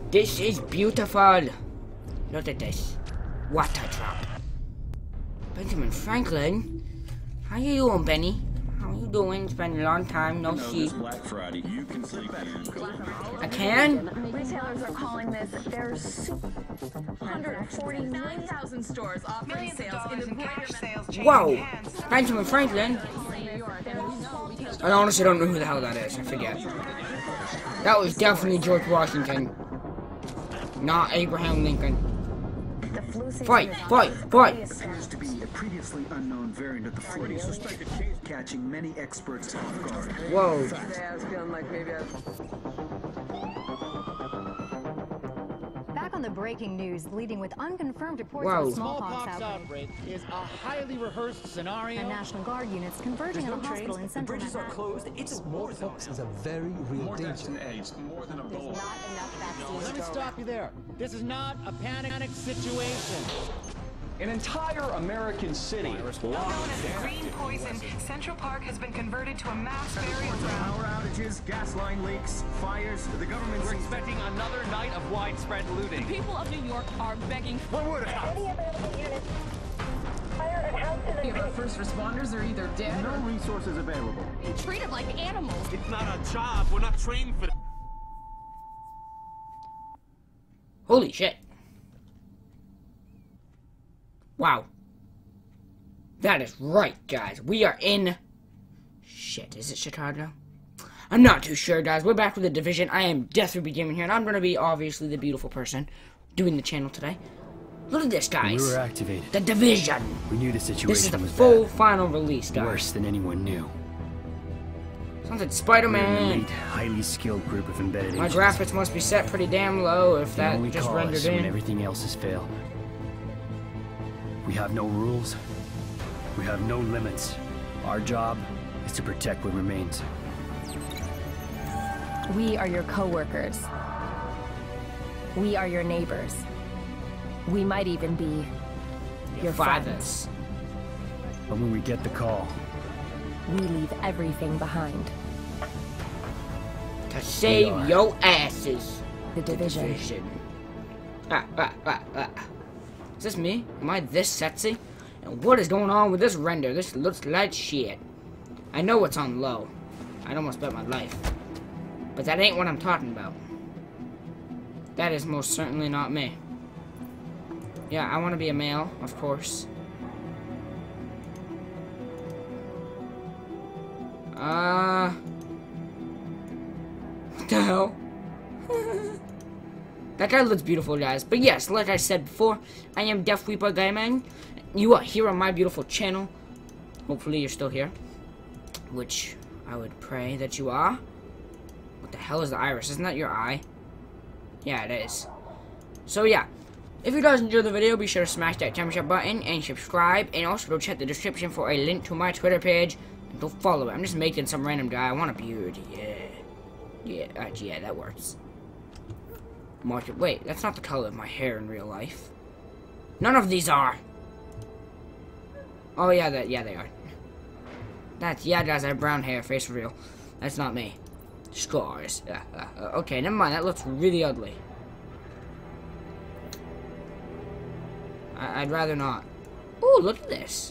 This is beautiful. Look at this. What a drop. Benjamin Franklin? How you doing, Benny? How you doing? It's been a long time, no see. Black Friday, you can sleep in. I can? Retailers are calling this their 149,000 stores offering sales in the cash sales chain. Whoa! Benjamin Franklin? I honestly don't know who the hell that is. I forget. That was definitely George Washington. Not Abraham Lincoln. Fight! Fight! Fight! Appears to be a previously unknown variant of the flu, suspected case catching many experts off guard. Whoa. Back on the breaking news, leading with unconfirmed reports Whoa. of smallpox outbreak is a highly rehearsed scenario. and National Guard units converging on a hospital in central Manhattan. closed. It's a smallpox is a very real danger. Than AIDS, more than Ebola. Let me stop you there. This is not a panic situation. An entire American city Known as green poison, Central Park has been converted to a mass burial ground. Power outages, gas line leaks, fires. The government's expecting another night of widespread looting. People of New York are begging. What would it have? Our first responders are either dead No resources available. or treated like animals. It's not our job. We're not trained for that. Holy shit. Wow. That is right, guys. We are in... Shit, is it Chicago? I'm not too sure, guys. We're back with The Division. I am Deathruby Gaming here, and I'm going to be, obviously, the beautiful person doing the channel today. Look at this, guys. We were activated. The Division. We knew the situation This is the was full bad. final release, guys. Worse than anyone knew. Sounds like We're an Spider-Man. elite, highly skilled group of embedded My agents. graphics must be set pretty damn low if They that only just call rendered us when in. everything else has failed. We have no rules. We have no limits. Our job is to protect what remains. We are your co-workers. We are your neighbors. We might even be your friends. Fathers. But when we get the call, We leave everything behind. To save are. your asses. The Division. Is this me? Am I this sexy? And what is going on with this render? This looks like shit. I know it's on low. I'd almost bet my life. But that ain't what I'm talking about. That is most certainly not me. Yeah, I want to be a male, of course. What the hell? That guy looks beautiful, guys. But yes, like I said before, I am Deathweeper Gaming. You are here on my beautiful channel. Hopefully you're still here. Which I would pray that you are. What the hell is the iris? Isn't that your eye? Yeah, it is. So yeah. If you guys enjoyed the video, be sure to smash that thumbs up button and subscribe. And also go check the description for a link to my Twitter page. And go follow it. I'm just making some random guy. I want a beard. Yeah. Yeah, that works. Market. Wait, that's not the color of my hair in real life. None of these are. Oh yeah, they are. Yeah, guys, I have brown hair, face reveal. That's not me. Scars. Okay, never mind. That looks really ugly. I'd rather not. Ooh, look at this.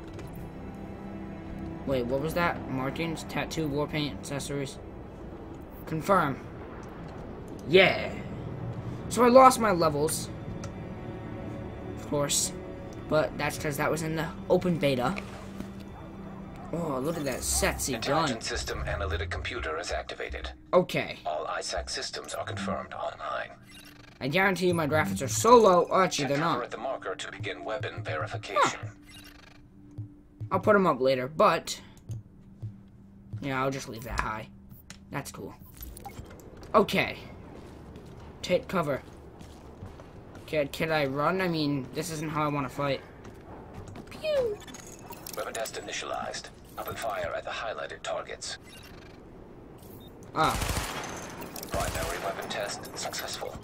Wait, what was that? Markings, tattoo, war paint, accessories. Confirm. Yeah. So I lost my levels. Of course. But that's because that was in the open beta. Oh, look at that sexy gun. Intelligent System Analytic Computer is activated. Okay. All ISAC systems are confirmed online. I guarantee you my graphics are so low. Oh, actually, they're Check not. at the marker to begin weapon verification. I'll put them up later, but... yeah, I'll just leave that high. That's cool. Okay. Take cover. Can I run? I mean, this isn't how I want to fight. Pew! Weapon test initialized. Open fire at the highlighted targets. Ah. Primary weapon test successful.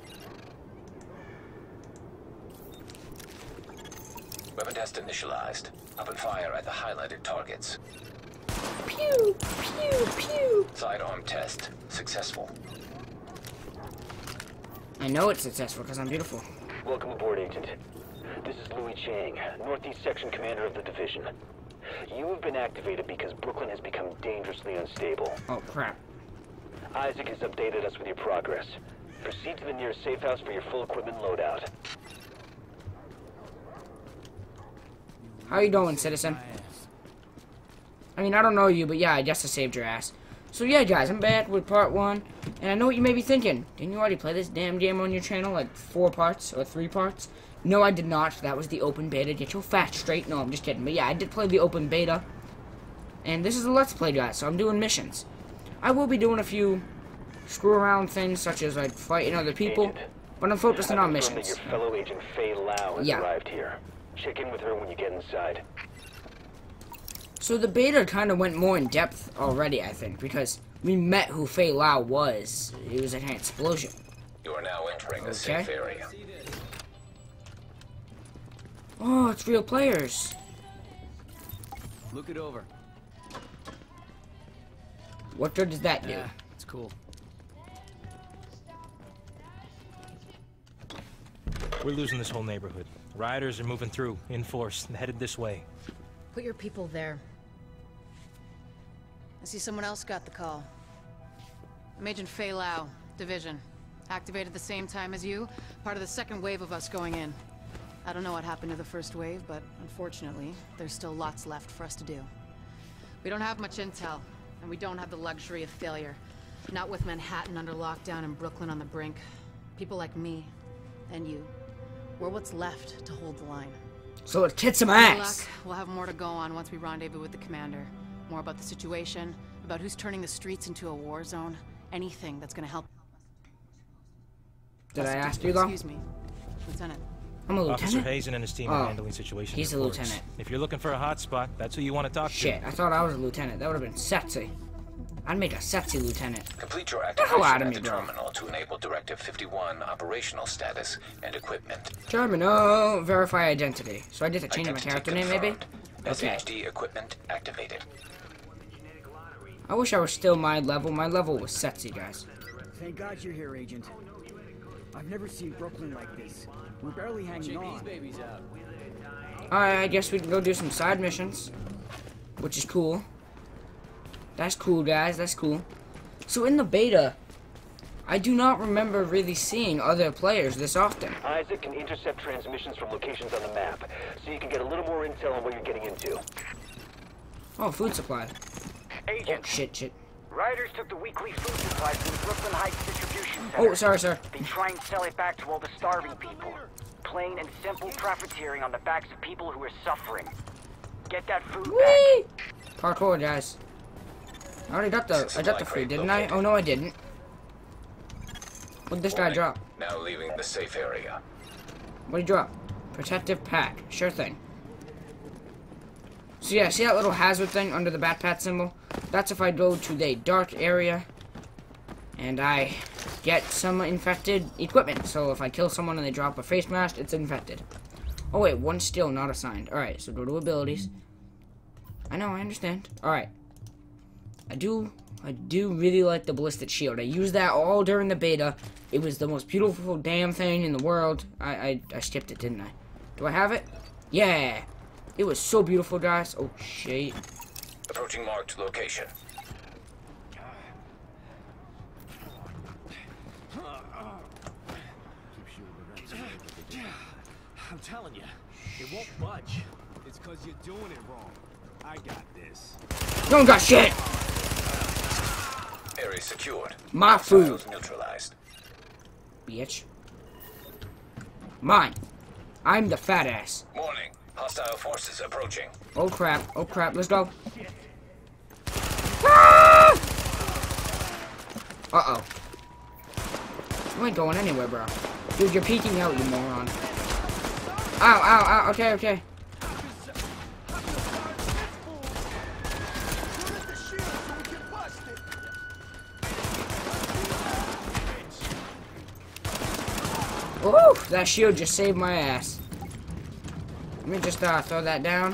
Weapon test initialized. Open fire at the highlighted targets. Pew! Pew! Pew! Sidearm test successful. I know it's successful because I'm beautiful. Welcome aboard, Agent. This is Louis Chang, Northeast Section Commander of the Division. You have been activated because Brooklyn has become dangerously unstable. Oh, crap. Isaac has updated us with your progress. Proceed to the nearest safe house for your full equipment loadout. How you doing, citizen? I mean, I don't know you, but yeah, I guess I saved your ass. So yeah, guys, I'm back with part 1, and I know what you may be thinking. Didn't you already play this damn game on your channel, like 4 parts, or 3 parts? No, I did not. That was the open beta. Get your facts straight. No, I'm just kidding. But yeah, I did play the open beta. And this is a Let's Play, guys, so I'm doing missions. I will be doing a few screw-around things, such as, like, fighting other people, Agent, but I'm focusing on that missions. your fellow Agent Faye Lau has Yeah. arrived here. Check in with her when you get inside. So the beta kind of went more in depth already, I think, because we met who Faye Lau was. It was an explosion. You are now entering the Okay. safe area. Oh, it's real players. Look it over. What good does that do? Yeah, it's cool. We're losing this whole neighborhood. Rioters are moving through, in force, and headed this way. Put your people there. I see someone else got the call. I'm Agent Faye Lau, Division. Activated the same time as you, part of the second wave of us going in. I don't know what happened to the first wave, but unfortunately, there's still lots left for us to do. We don't have much intel, and we don't have the luxury of failure. Not with Manhattan under lockdown and Brooklyn on the brink. People like me, and you, we're what's left to hold the line. So it kicked some Good ass. luck. We'll have more to go on once we rendezvous with the commander. More about the situation, about who's turning the streets into a war zone. Anything that's gonna help. Did I ask you, though? Excuse me, Lieutenant. I'm a Officer lieutenant? Hazen and his team Oh, are handling situations. he's a reports. lieutenant. If you're looking for a hot spot, that's who you want to talk Shit, to. I thought I was a lieutenant. That would have been sexy. I'd make a sexy lieutenant. Complete your Get the hell activation out of at me, the bro. terminal to enable Directive 51 operational status and equipment. Terminal, verify identity. So I get to change my character name, maybe? Okay. SHD equipment activated. I wish I was still my level. My level was sexy, guys. Thank God you're here, Agent. I've never seen Brooklyn like this. We're barely hanging on. Alright, I guess we can go do some side missions. Which is cool. That's cool, guys. That's cool. So in the beta, I do not remember really seeing other players this often. Isaac can intercept transmissions from locations on the map, so you can get a little more intel on what you're getting into. Oh, food supply. Agent. Oh, shit. Riders took the weekly food supplies from the Brooklyn Heights distribution center. Oh, sorry, sir. They try and sell it back to all the starving people. Plain and simple profiteering on the backs of people who are suffering. Get that food Whee! Parkour, guys. I already got the food, didn't I? Oh, no, I didn't. What did this guy drop? Now leaving the safe area. What did he drop? Protective pack. Sure thing. So yeah, see that little hazard thing under the backpack symbol? That's if I go to the dark area and I get some infected equipment. So if I kill someone and they drop a face mask, it's infected. Oh wait, one's still not assigned. Alright, so go to abilities. I know, I understand. Alright. I do really like the ballistic shield. I used that all during the beta. It was the most beautiful damn thing in the world. I skipped it, didn't I? Do I have it? Yeah. It was so beautiful, guys. Oh, shit. Approaching marked location. I'm telling you, it won't budge. It's because you're doing it wrong. I got this. You don't got shit! Area secured. My food. Hostiles neutralized. Bitch. Mine. I'm the fat ass. Warning. Hostile forces approaching. Oh crap. Oh crap. Let's go. Ah! Uh-oh. You ain't going anywhere, bro. Dude, you're peeking out, you moron. Ow, ow, ow. Okay, okay. Ooh, that shield just saved my ass. Let me just throw that down.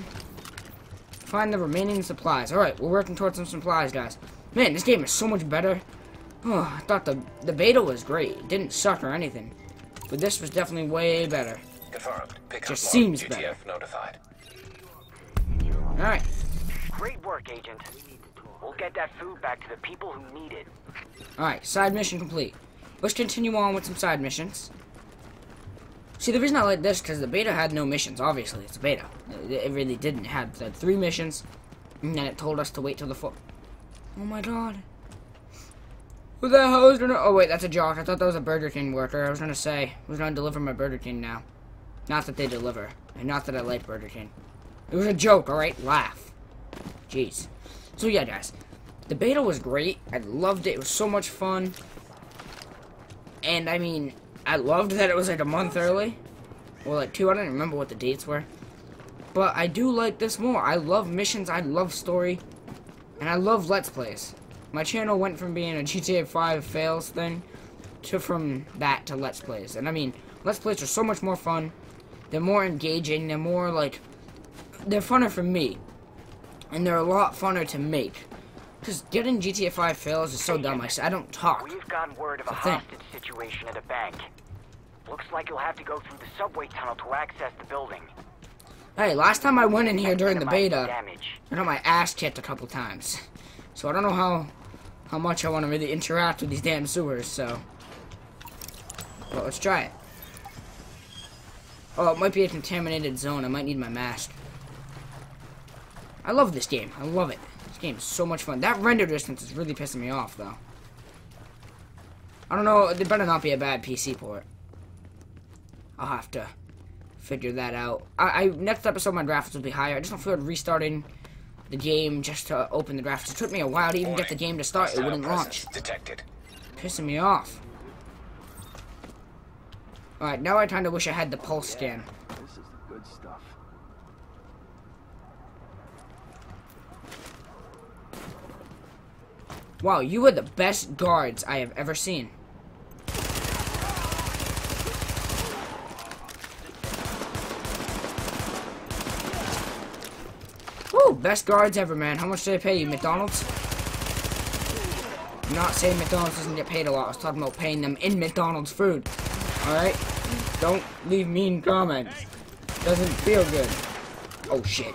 Find the remaining supplies. Alright, we're working towards some supplies, guys. Man, this game is so much better. Oh, I thought the beta was great. It didn't suck or anything. But this was definitely way better. Confirmed. Pickup Just log, seems UTF better. notified. Alright. Great work, Agent. We'll get that food back to the people who need it. Alright, side mission complete. Let's continue on with some side missions. See, the reason I like this, because the beta had no missions, obviously. It's a beta. It really didn't. It had 3 missions, and then it told us to wait till the Oh my god. Who the hell is gonna... Oh wait, that's a jock. I thought that was a Burger King worker. I was gonna say, who's gonna deliver my Burger King now? Not that they deliver, and not that I like Burger King. It was a joke, alright? Laugh. Jeez. So yeah, guys. The beta was great. I loved it. It was so much fun. And, I mean, I loved that it was like a month early. Or like 2. I don't remember what the dates were. But I do like this more. I love missions. I love story. And I love Let's Plays. My channel went from being a GTA 5 fails thing to from that to Let's Plays. And I mean, Let's Plays are so much more fun. They're more engaging. They're more like... They're funner for me. And they're a lot funner to make. Because getting GTA 5 fails is so dumb. I don't talk. We've gotten word of a hostage situation at a bank. Looks like you'll have to go through the subway tunnel to access the building. Hey, last time I went in here during the beta, I got my ass kicked a couple times. So I don't know how much I want to really interact with these damn sewers, so... Well, let's try it. Oh, it might be a contaminated zone. I might need my mask. I love this game. I love it. This game is so much fun. That render distance is really pissing me off, though. I don't know. There better not be a bad PC port. I'll have to figure that out. Next episode, my graphics will be higher. I just don't feel like restarting the game just to open the graphics. It took me a while to even get the game to start. It wouldn't launch. Detected. Pissing me off. Alright, now I kind of wish I had the pulse scan. This is the good stuff. Wow, you are the best guards I have ever seen. Woo, best guards ever, man. How much do they pay you, McDonald's? I'm not saying McDonald's doesn't get paid a lot. I was talking about paying them in McDonald's food. Alright? Don't leave mean comments. Doesn't feel good. Oh, shit.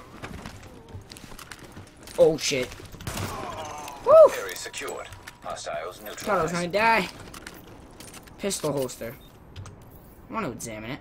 Oh, shit. Woo! Area secured. Hostiles neutralized. Thought I was gonna die. Pistol holster. I want to examine it.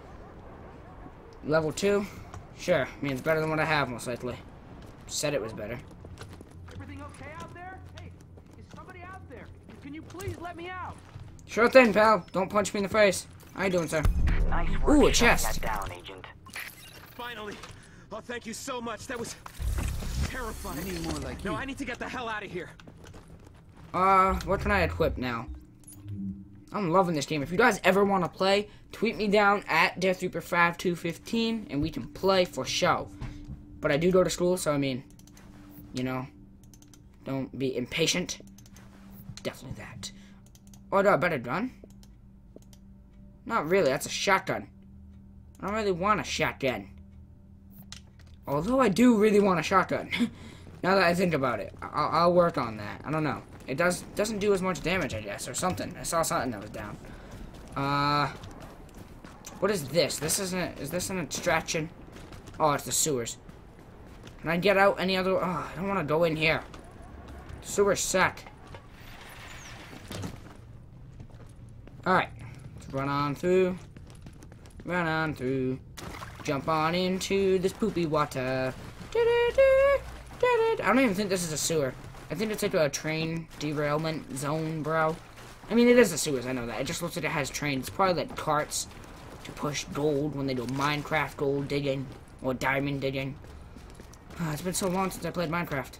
Level 2? Sure. Means better than what I have, most likely. Said it was better. Everything okay out there? Hey, is somebody out there? Can you please let me out? Sure thing, pal. Don't punch me in the face. How you doing, sir? Nice work. Ooh, a chest. That down, Agent. Finally. Oh, thank you so much. That was terrifying. I need more like you. No, I need to get the hell out of here. What can I equip now? I'm loving this game. If you guys ever want to play, tweet me down at DeathReaper5215 and we can play for show. But I do go to school, so I mean, you know, don't be impatient. Definitely that. Oh, no, a better gun? Not really, that's a shotgun. I don't really want a shotgun. Although I do really want a shotgun. Now that I think about it, I'll work on that. I don't know. It doesn't do as much damage, I guess, or something. I saw something that was down. What is this? Is this an extraction? Oh, it's the sewers. Can I get out any other? Oh, I don't want to go in here. The sewers suck. Alright. Let's run on through. Run on through. Jump on into this poopy water. I don't even think this is a sewer. I think it's like a train derailment zone, bro. I mean, it is a sewers, I know that. It just looks like it has trains. It's probably like carts to push gold when they do Minecraft gold digging or diamond digging. It's been so long since I played Minecraft.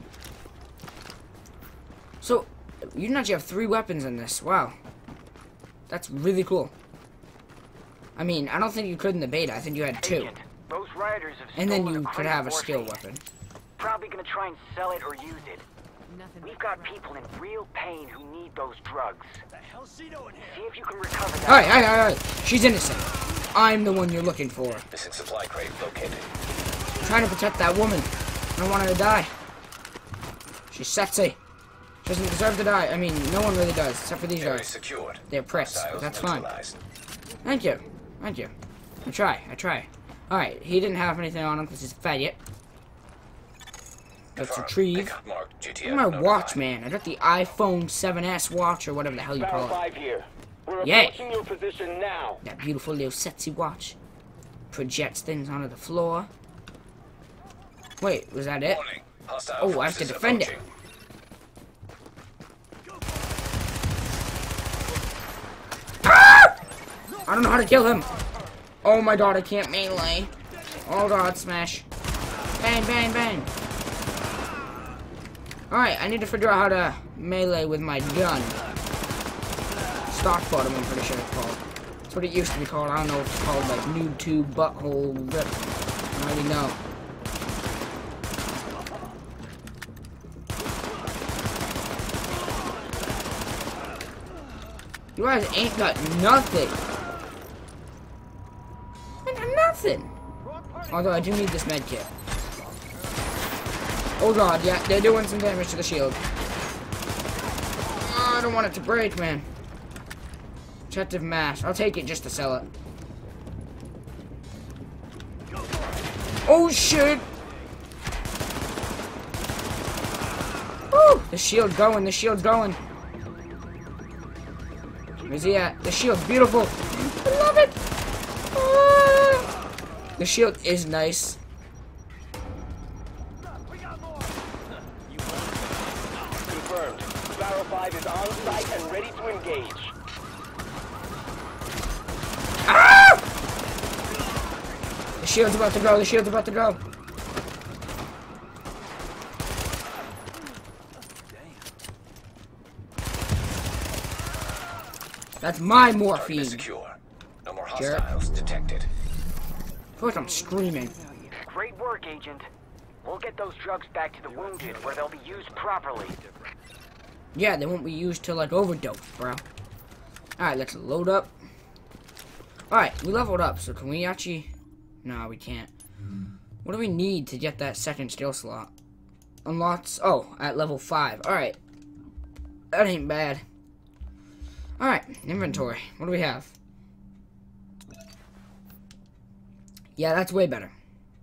So, you can actually have 3 weapons in this. Wow. That's really cool. I mean, I don't think you could in the beta. I think you had 2. Agent, those rioters have and then stolen you a could crate have a of skill morphine. weapon. Probably gonna try and sell it or use it. We've got people in real pain who need those drugs. The hell's she doing here? See if you can recover that. Alright. She's innocent. I'm the one you're looking for. Missing supply crate located. I'm trying to protect that woman. I don't want her to die. She's sexy. Doesn't deserve to die. I mean, no one really does, except for these Area guys. secured. They're pricks, but Hostiles that's fine. neutralized. Thank you. Thank you. I try. Alright, he didn't have anything on him because he's a faggot. Let's retrieve. Pickup marked Look GTF at my notified. watch, man. I got the iPhone 7S watch, or whatever the hell you Barrel call it. 5 here. We're Yeah. approaching your position now. That beautiful little sexy watch. Projects things onto the floor. Wait, was that it? Warning. Hostile Oh, I have to forces defend it. approaching. I don't know how to kill him. Oh my god, I can't melee. Oh god, smash. Bang, bang, bang. Alright, I need to figure out how to melee with my gun. Stock bottom, I'm pretty sure it's called. That's what it used to be called. I don't know if it's called like noob tube, butthole, rip. I don't really know. You guys ain't got nothing. I got nothing. Although I do need this med kit. Oh god, yeah, they're doing some damage to the shield. Oh, I don't want it to break, man. Objective mash. I'll take it just to sell it. Oh shit! Woo! The shield going, the shield going. Where's he at? The shield's beautiful. I love it. Ah! The shield is nice. Confirmed. Barrel 5 is on site and ready to engage. Ah! The shield's about to go. The shield's about to go. That's my morphine. Secure. No more Jerk. hostiles detected. I feel like I'm screaming. Great work, Agent. We'll get those drugs back to the wounded where they'll be used properly. Yeah, they won't be used to like overdose, bro. Alright, let's load up. Alright, we leveled up, so can we actually... No, we can't. What do we need to get that second skill slot? Unlocks... Oh, at level 5. Alright. That ain't bad. Alright, inventory. What do we have? Yeah, that's way better.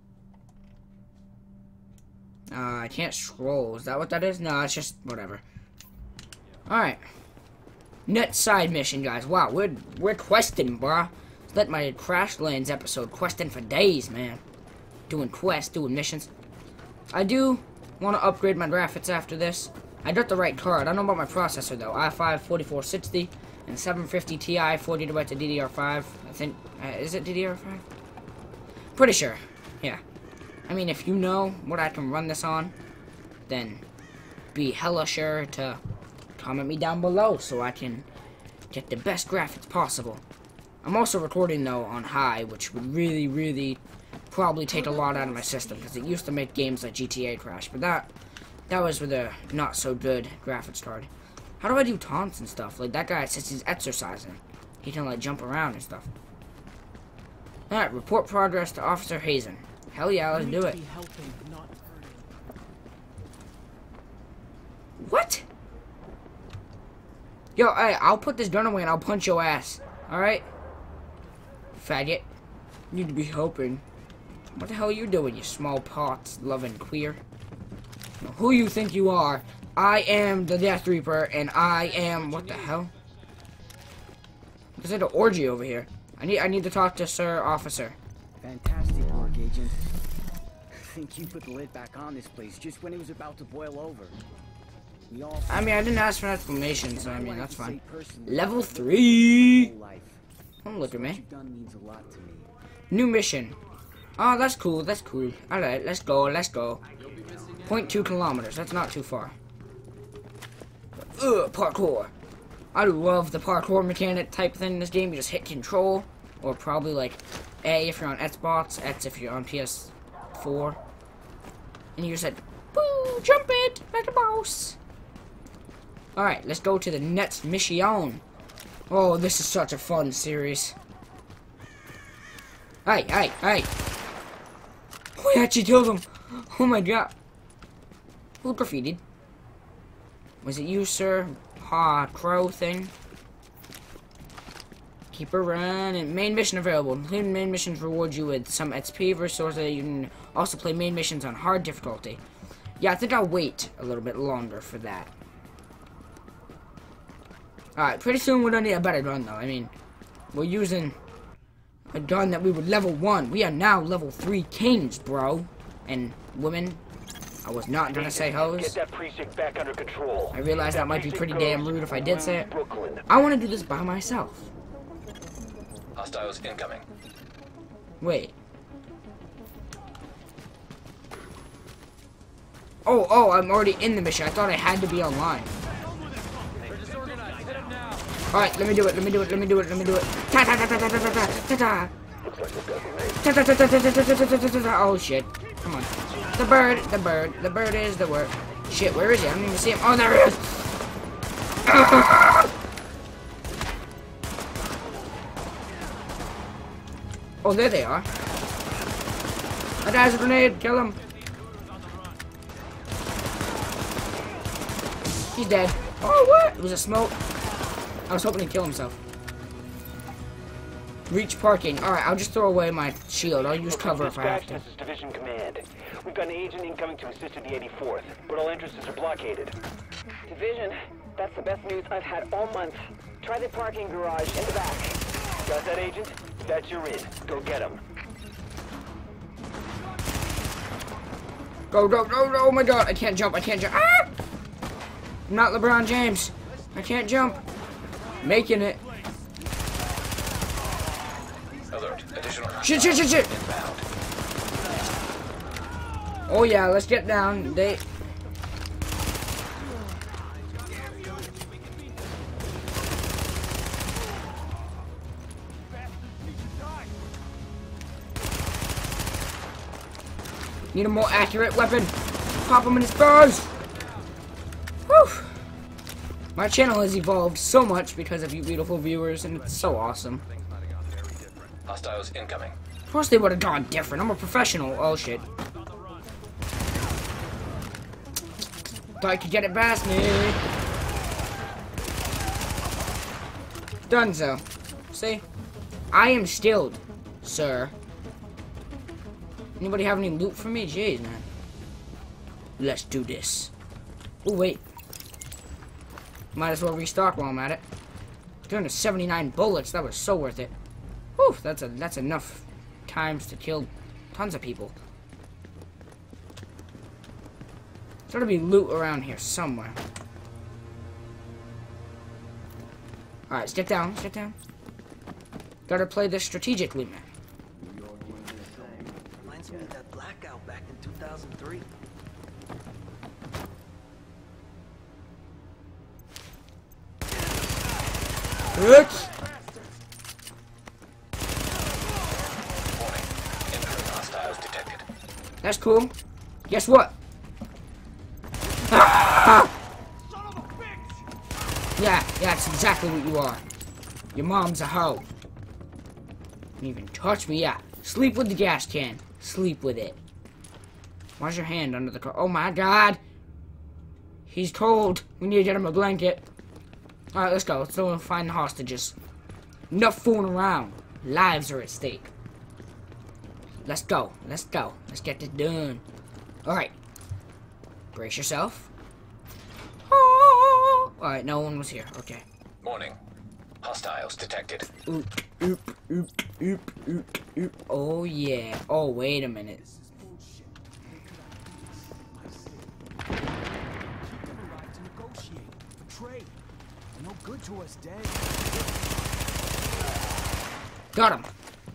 I can't scroll. Is that what that is? No, it's just whatever. Alright. Net side mission, guys. Wow, we're questing, bruh. It's like my Crashlands episode. Questing for days, man. Doing quests, doing missions. I do want to upgrade my graphics after this. I got the right card. I don't know about my processor, though. i5 4460 and 750 Ti 40GB of DDR5. I think... is it DDR5? Pretty sure. Yeah. I mean, if you know what I can run this on, then be hella sure to comment me down below so I can get the best graphics possible. I'm also recording, though, on high, which would really, really probably take a lot out of my system, because it used to make games like GTA crash, but that was with a not-so-good graphics card. How do I do taunts and stuff? Like, that guy says he's exercising. He can, like, jump around and stuff. Alright, report progress to Officer Hazen. Hell yeah, let's do it. What? Yo, hey, I'll put this gun away and I'll punch your ass. Alright? Faggot. You need to be helping. What the hell are you doing, you small pots loving queer? Now, who you think you are? I am the Death Reaper, and I am... What the hell? There's like an orgy over here. I need to talk to Sir Officer. Fantastic work, Agent. I think you put the lid back on this place just when it was about to boil over. I mean, I didn't ask for an explanation, so I mean, that's fine. Level 3! Don't look at me. New mission. Oh, that's cool, that's cool. Alright, let's go, let's go. 0.2 kilometers, that's not too far. Ugh, parkour. I love the parkour mechanic type thing in this game. You just hit control, or probably like A if you're on Xbox, X if you're on PS4. And you just like, boo, jump it, like a boss. Alright, let's go to the next mission. Oh, this is such a fun series. Hey, hey, hey. We actually killed him. Oh my god. Who graffitied? Was it you, sir? Ha, crow thing. Keep her running. Main mission available. Including main missions reward you with some XP resources that you can also play main missions on hard difficulty. Yeah, I think I'll wait a little bit longer for that. Alright, pretty soon we're gonna need a better gun though. I mean, we're using a gun that we were level 1. We are now level 3 kings, bro. And women. I was not gonna say hoes. Get that precinct back under control. I realize that might be pretty damn rude if I did say it. I want to do this by myself. Hostiles incoming. Wait. Oh, I'm already in the mission. I thought I had to be online. Alright, let me do it. Ta ta ta ta ta ta ta ta ta. Ta ta ta ta ta ta ta ta. Oh shit. Come on. The bird is the word. Shit, where is he? I don't even see him. Oh, there he is. Oh, there they are. That guy's a grenade. Kill him. He's dead. Oh, what? It was a smoke. I was hoping he'd kill himself. Reach parking. Alright, I'll just throw away my shield. I'll use cover if I have to. This is Division Command. We've got an agent incoming to assist in the 84th, but all entrances are blockaded. Division, that's the best news I've had all month. Try the parking garage in the back. Got that, Agent? That's your in. Go get him. Go, go, go, go. Oh my god, I can't jump. Ah! I'm not LeBron James. I can't jump. Making it. Alert. Additional Shit. Oh yeah, let's get down. They... Need a more accurate weapon. Pop him in his bars. Whew. My channel has evolved so much because of you beautiful viewers, and it's so awesome. Hostiles incoming. Of course they would have gone different. I'm a professional. Oh shit. Thought I could get it past me. Dunzo. See? I am stilled, sir. Anybody have any loot for me? Jeez, man. Let's do this. Oh, wait. Might as well restock while I'm at it. 279 bullets. That was so worth it. Whew, that's enough times to kill tons of people. There's gotta be loot around here somewhere. Alright, let's get down. Gotta play this strategically, man. Reminds me of that blackout back in 2003. Oops. Hostiles detected. That's cool. Guess what? Yeah, that's exactly what you are. Your mom's a hoe. Don't even touch me. Yeah. Sleep with the gas can. Sleep with it. Why's your hand under the car? Oh my god. He's cold. We need to get him a blanket. Alright, let's go. Let's go and find the hostages. Enough fooling around. Lives are at stake. Let's go. Let's get this done. Alright. Brace yourself. Alright, no one was here. Okay. Warning. Hostiles detected. Oop. Oh, yeah. Oh, wait a minute. No good to us, dead. Got him.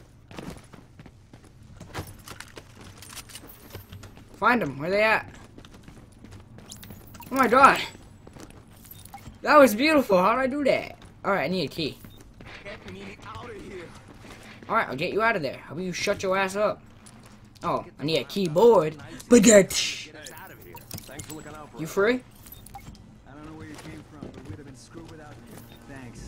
Find them. Where they at? Oh my god. That was beautiful. How did I do that? Alright, I need a key. Alright, I'll get you out of there. How about you shut your ass up? Oh, I need a keyboard. Baguette. You free? I don't know where you came from, but we'd have been screwed without you. Thanks.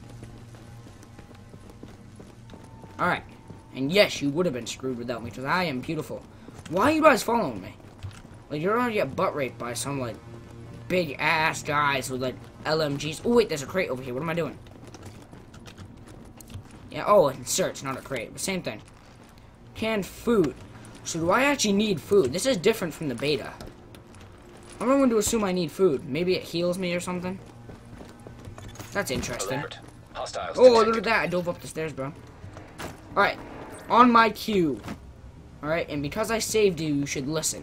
Alright. And yes, you would have been screwed without me, because I am beautiful. Why are you guys following me? Like, you're gonna get butt raped by some, like, big ass guys with like LMGs. Oh wait, there's a crate over here. What am I doing? Yeah, oh, and search, not a crate, but same thing. Canned food. So do I actually need food? This is different from the beta. I'm going to assume I need food. Maybe it heals me or something. That's interesting. Hostiles oh, look at that. I dove up the stairs, bro. Alright. On my queue. Alright, and because I saved you, you should listen.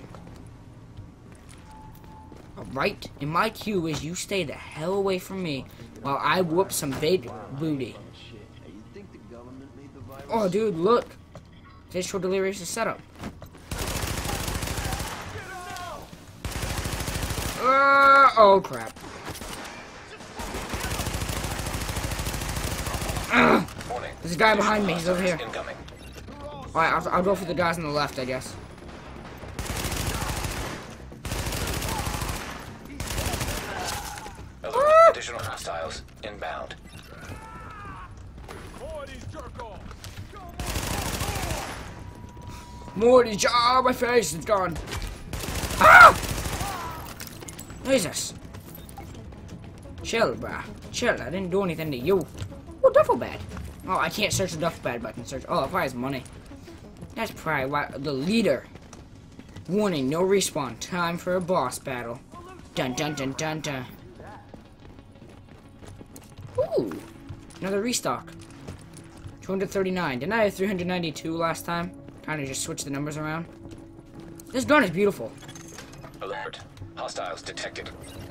Alright? And my cue is you stay the hell away from me while I whoop some big booty. Oh, dude, look. Digital Delirious is set up. Oh, crap. There's a guy behind me. He's over here. Alright, I'll go for the guys on the left, I guess. Additional hostiles inbound. Morty, oh, my face is gone. Ah! Jesus. Chill, bruh. Chill, I didn't do anything to you. Oh, duffel bag. Oh, I can't search the duffel bag, but I can search. Oh, it probably has money. That's probably why the leader. Warning, no respawn. Time for a boss battle. Dun dun dun dun dun. Ooh. Another restock. 239. Didn't I have 392 last time? Kind of just switch the numbers around. This gun is beautiful. Alert. Hostiles detected.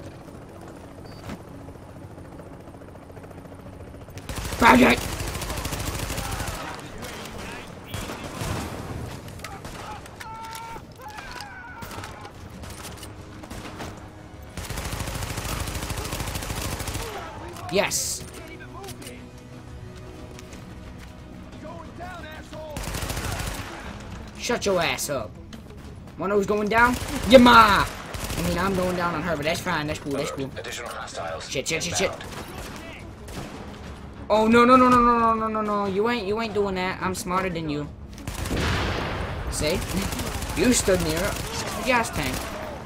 Project! Yes. Shut your ass up. One who's going down? Your ma! I mean, I'm going down on her, but that's fine. That's cool. That's cool. Additional hostiles. Shit, shit, shit, shit. Oh no, no, no, no, no, no, no, no, no! You ain't doing that. I'm smarter than you. See? You stood near a gas tank.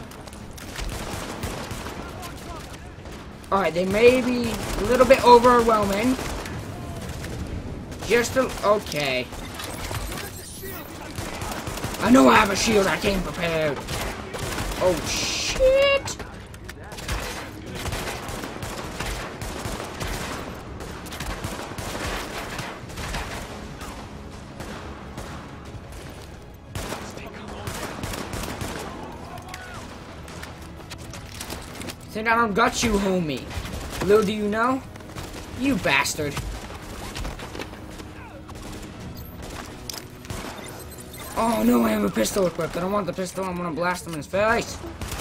Alright, they may be a little bit overwhelming. Just a... okay. I know I have a shield. I came prepared. Oh, shit! Think I don't got you, homie. Little do you know, you bastard. Oh no, I have a pistol equipped. I don't want the pistol. I'm gonna blast him in his face.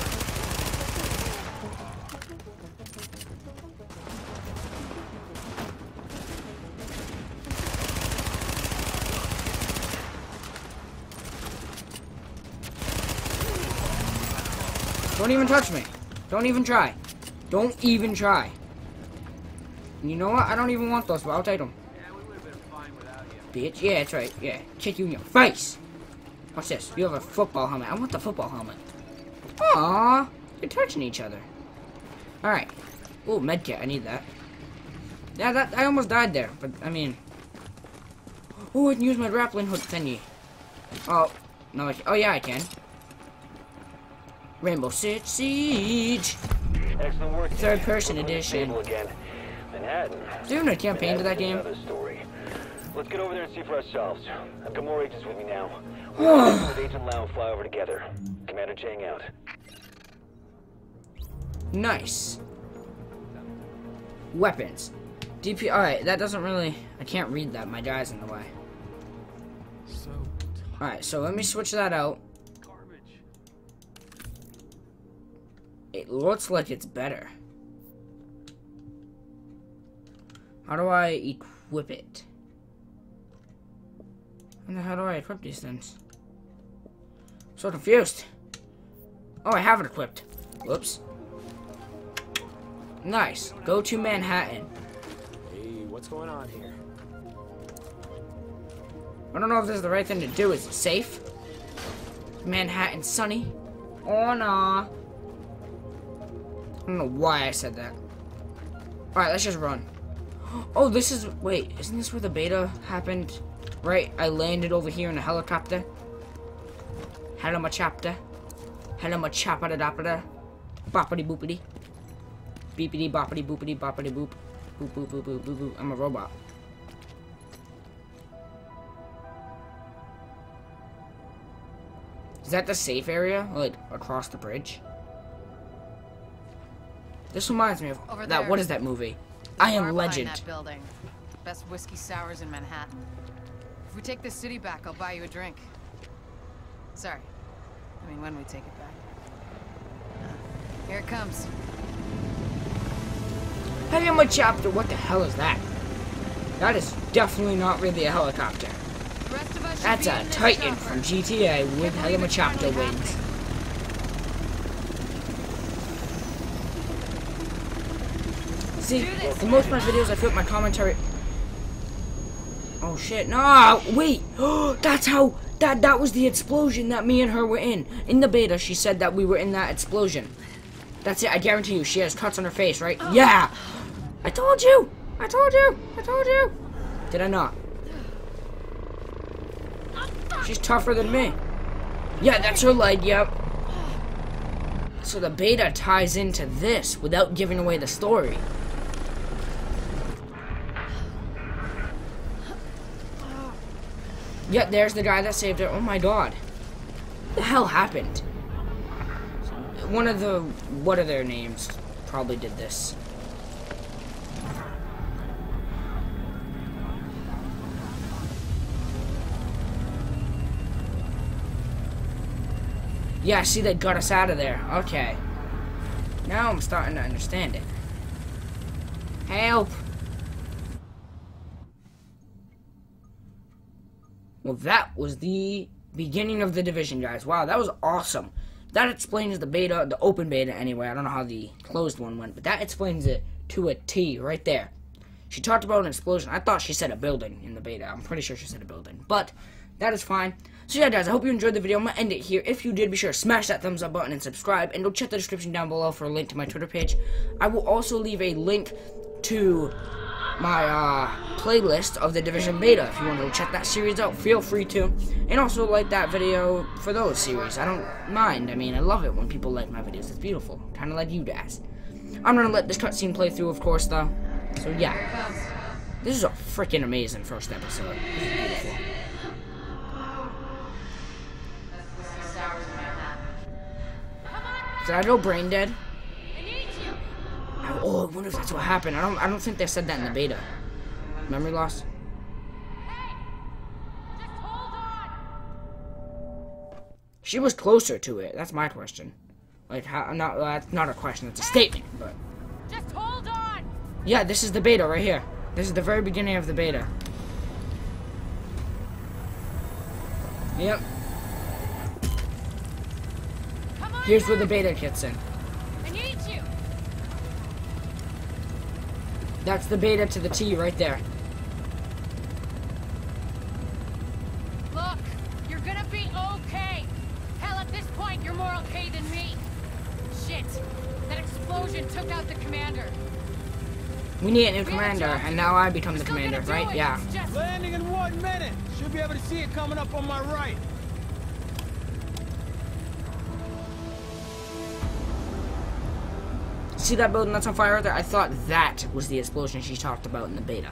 Don't even touch me. Don't even try. Don't even try. And you know what? I don't even want those, but I'll take them. Yeah, we would have been fine without you. Bitch, yeah, that's right. Yeah, kick you in your face. Watch this. You have a football helmet. I want the football helmet. Aww, you're touching each other. All right. Ooh, medkit. I need that. Yeah, that I almost died there, but I mean. Oh, I can use my grappling hook thingy. Oh, no, I can. Oh yeah, I can. Rainbow Six Siege. Excellent work. Third person edition. Again. Manhattan. Is there even a campaign to that game? Story. Let's get over there and see for ourselves. I've got more agents with me now. We'll with Agent Lau and fly over together. Commander Chang out. Nice. Weapons. DP. Alright, that doesn't really. I can't read that. My guy's in the way. Alright, so let me switch that out. It looks like it's better. How do I equip it? And how do I equip these things? So confused. Oh, I have it equipped. Whoops. Nice. Go to Manhattan. Hey, what's going on here? I don't know if this is the right thing to do. Is it safe? Manhattan sunny? Oh, nah. don't know why I said that. Alright, let's just run. Oh, this is... Wait, isn't this where the beta happened? Right? I landed over here in a helicopter. Hello, my chapter. Hello, my chapter da da. Boppity boopity. Beepity boppity boopity boppity boop. Boop boop boop boop boop boop. I'm a robot. Is that the safe area? Like, across the bridge? This reminds me of Over that. there. What is that movie? The I Am bar Legend. behind that building. Best whiskey sours in Manhattan. If we take this city back, I'll buy you a drink. Sorry. I mean, when we take it back. Here it comes. Hey, my chapter. What the hell is that? That is definitely not really a helicopter. The rest of us should That's be a in this Titan chopper. from GTA with helicopter wings. See, for most of my videos, I feel like my commentary. Oh shit! No, wait. That's how. That was the explosion that me and her were in. In the beta, she said that we were in that explosion. That's it. I guarantee you, she has cuts on her face, right? Yeah. I told you. I told you. I told you. Did I not? She's tougher than me. Yeah, that's her leg. Yep. So the beta ties into this without giving away the story. Yeah, there's the guy that saved her. Oh my god. What the hell happened? One of the... What are their names? Probably did this. Yeah, see, they got us out of there. Okay. Now I'm starting to understand it. Help! Well, that was the beginning of the Division, guys. Wow, that was awesome. That explains the beta, the open beta anyway. I don't know how the closed one went, but that explains it to a T right there. She talked about an explosion. I thought she said a building in the beta. I'm pretty sure she said a building, but that is fine. So yeah, guys, I hope you enjoyed the video. I'm going to end it here. If you did, be sure to smash that thumbs up button and subscribe, and go check the description down below for a link to my Twitter page. I will also leave a link to my playlist of the Division beta. If you want to go check that series out, feel free to. And also like that video for those series. I don't mind. I mean, I love it when people like my videos. It's beautiful. Kind of like you guys. I'm going to let this cutscene play through, of course, though. So yeah. This is a freaking amazing first episode. This is beautiful. Did I go brain dead? Oh, I wonder if that's what happened. I don't think they said that in the beta. Memory loss? She was closer to it. That's my question. Like, how? Not that's not a question. It's a statement. But just hold on. Yeah, this is the beta right here. This is the very beginning of the beta. Yep. Here's where the beta gets in. I need you. That's the beta to the T right there. Look, you're gonna be okay. Hell, at this point, you're more okay than me. Shit, that explosion took out the commander. We need a new commander, and now I become the commander, right? Yeah. Landing in 1 minute. Should be able to see it coming up on my right. See that building that's on fire right there? I thought that was the explosion she talked about in the beta.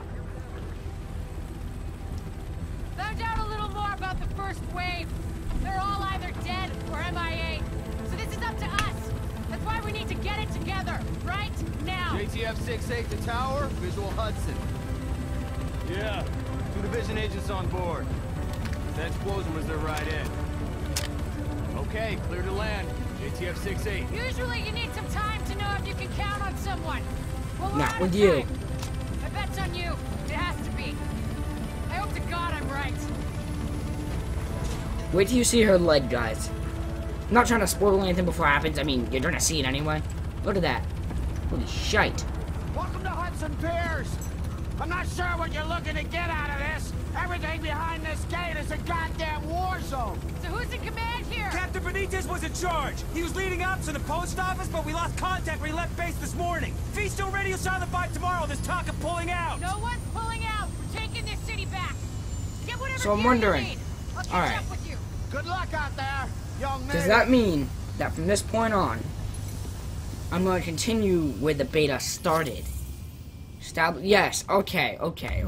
Found out a little more about the first wave. They're all either dead or MIA. So this is up to us. That's why we need to get it together, right now. JTF 6-8 to tower, visual Hudson. Yeah, 2 division agents on board. That explosion was their right in. Okay, clear to land. JTF 6-8. Usually you need some time to know if you can count on someone. Well, we're Not out with of you. time. I bet's on you. It has to be. I hope to God I'm right. Wait till you see her leg, guys. I'm not trying to spoil anything before it happens. I mean, you're gonna see it anyway. Look at that. Holy shite. Welcome to Hudson Piers. I'm not sure what you're looking to get out of this. Everything behind this gate is a goddamn war zone. So who's in command here? Captain Benitez was in charge. He was leading ops to the post office, but we lost contact when he left base this morning. If he's still radio silent by tomorrow, there's talk of pulling out. No one's pulling out. We're taking this city back. Get whatever So I'm gear wondering. you need. I'll catch Alright. up with you. Good luck out there, young man. Does that mean that from this point on, I'm going to continue where the beta started? Yes, okay.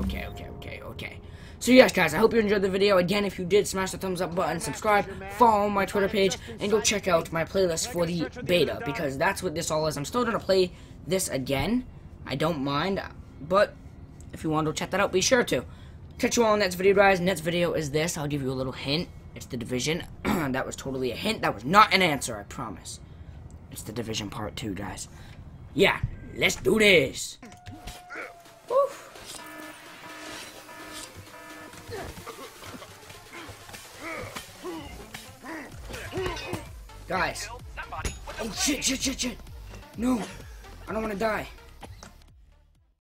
So yes, guys, I hope you enjoyed the video. Again, if you did, smash the thumbs up button, subscribe, follow my Twitter page, and go check out my playlist for the beta, because that's what this all is. I'm still going to play this again. I don't mind, but if you want to check that out, be sure to. Catch you all in the next video, guys. Next video is this. I'll give you a little hint. It's The Division. That was totally a hint. That was not an answer, I promise. It's The Division Part 2, guys. Yeah, let's do this. Woof. Guys. Oh, shit. No. I don't want to die.